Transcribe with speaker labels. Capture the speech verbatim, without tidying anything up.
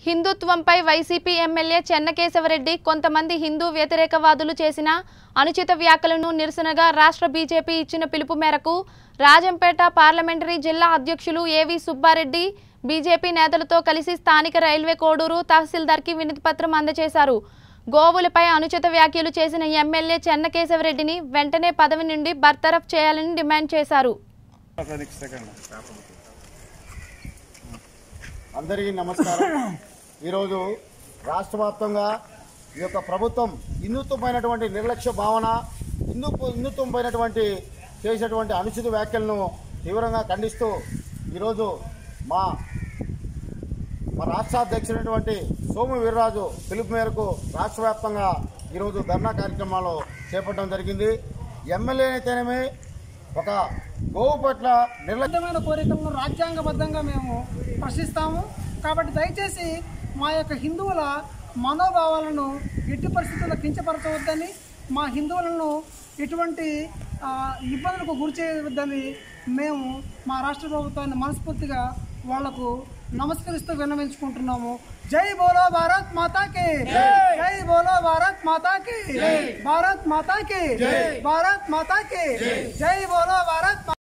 Speaker 1: హిందుత్వంపై YCP MLA Chennakesava Reddy కొంతమంది హిందూ వ్యతిరేకవాదులు చేసిన అనుచిత వ్యాఖ్యలను నిరసనగా రాష్ట్ర బీజేపీ ఇచ్చిన పిలుపు మేరకు రాజంపేట పార్లమెంటరీ జిల్లా అధ్యక్షులు ఏవి సుబ్బారెడ్డి బీజేపీ నేతలతో కలిసి స్థానిక రైల్వే కోడూరు తహసీల్దార్కి వినతిపత్రం అందజేశారు. గోవులపై అనుచిత వ్యాఖ్యలు చేసిన ఎమ్మెల్యే చెన్నకేశవరెడ్డిని వెంటనే పదవి నుండి బర్తరఫ్ చేయాలని డిమాండ్ చేశారు.
Speaker 2: అందరికీ నమస్కారం. ఈరోజు రాష్ట్ర వ్యాప్తంగా ఈ యొక్క ప్రభుత్వం హిందుత్వమైనటువంటి నిర్లక్ష్య భావన హిందూ హిందుత్వంపైనటువంటి చేసేటువంటి అనుచిత వ్యాఖ్యలను తీవ్రంగా ఖండిస్తూ ఈరోజు మా మా రాష్ట్ర అధ్యక్షుడైనటువంటి సోము వీర్రాజు పిలుపు మేరకు రాష్ట్ర వ్యాప్తంగా ఈరోజు ధర్నా కార్యక్రమాలు చేపట్టడం జరిగింది. ఎమ్మెల్యే అయితేనేమి ఒక గోవు పట్ల నిర్లక్ష్యమైన
Speaker 3: కోరికలను రాజ్యాంగబద్ధంగా మేము ప్రశ్నిస్తాము. కాబట్టి దయచేసి మా యొక్క హిందువుల మనోభావాలను ఎట్టి పరిస్థితుల్లో కించపరచవద్దని, మా హిందువులను ఎటువంటి ఇబ్బందులకు గురి చేయవద్దని మేము మా రాష్ట్ర ప్రభుత్వాన్ని మనస్ఫూర్తిగా వాళ్లకు నమస్కరిస్తూ విన్నవించుకుంటున్నాము. జై బోలో భారత్ మాతాకి, జై బోలో భారత్ మాతాకి, భారత్ మాతాకి, భారత్ మాతాకి, జై బోలో భారత్.